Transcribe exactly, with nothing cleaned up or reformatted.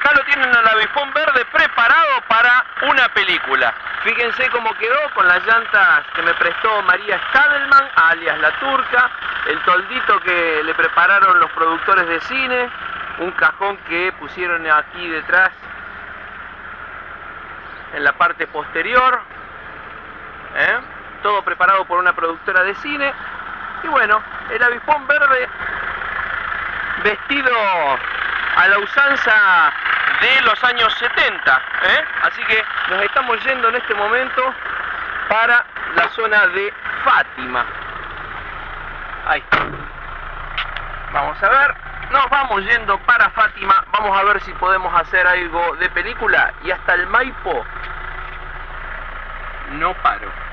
acá lo tienen al avispón verde preparado para una película. Fíjense cómo quedó con las llantas que me prestó María Stadelman, alias La Turca, el toldito que le prepararon los productores de cine, un cajón que pusieron aquí detrás en la parte posterior, ¿eh? Todo preparado por una productora de cine. Y bueno, el avispón verde vestido a la usanza de los años setenta, ¿eh? Así que nos estamos yendo en este momento para la zona de Fátima. Ahí está. Vamos a ver, nos vamos yendo para Fátima. Vamos a ver si podemos hacer algo de película. Y hasta el Maipo no paro.